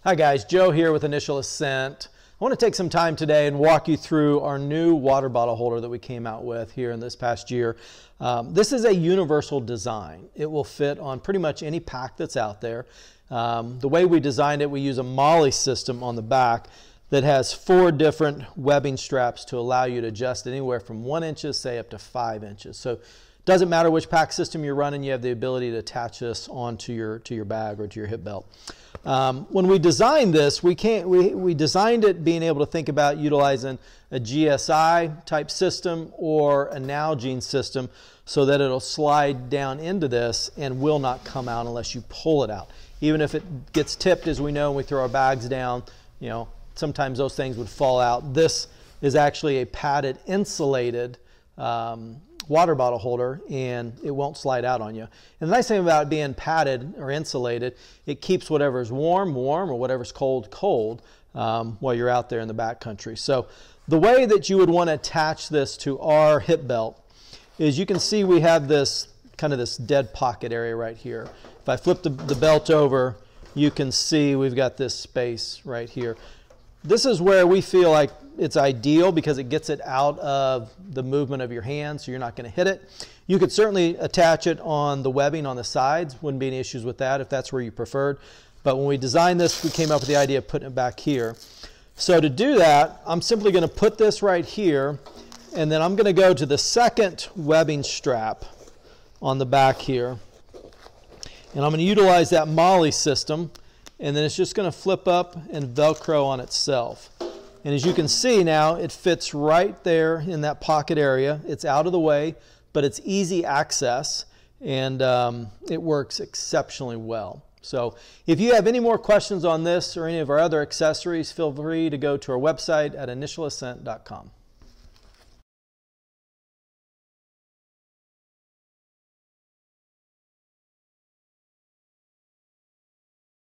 Hi guys, Joe here with Initial Ascent. I want to take some time today and walk you through our new water bottle holder that we came out with here in this past year. This is a universal design. It will fit on pretty much any pack that's out there. The way we designed it, we use a MOLLE system on the back that has 4 different webbing straps to allow you to adjust anywhere from 1 inches, say up to 5 inches. So it doesn't matter which pack system you're running, you have the ability to attach this onto your bag or to your hip belt. When we designed this, we designed it being able to think about utilizing a GSI type system or a Nalgene system so that it'll slide down into this and will not come out unless you pull it out. Even if it gets tipped, as we know, when we throw our bags down, you know, sometimes those things would fall out. This is actually a padded, insulated water bottle holder, and it won't slide out on you. And the nice thing about it being padded or insulated, it keeps whatever's warm, or whatever's cold, cold while you're out there in the backcountry. So the way that you would want to attach this to our hip belt is you can see we have this kind of this dead pocket area right here. If I flip the belt over, you can see we've got this space right here. This is where we feel like it's ideal because it gets it out of the movement of your hand, so you're not going to hit it. You could certainly attach it on the webbing on the sides. Wouldn't be any issues with that if that's where you preferred. But when we designed this, we came up with the idea of putting it back here. So to do that, I'm simply going to put this right here, and then I'm going to go to the second webbing strap on the back here. And I'm going to utilize that MOLLE system, and then it's just going to flip up and Velcro on itself. And as you can see now, it fits right there in that pocket area. It's out of the way, but it's easy access, and it works exceptionally well. So if you have any more questions on this or any of our other accessories, feel free to go to our website at initialascent.com.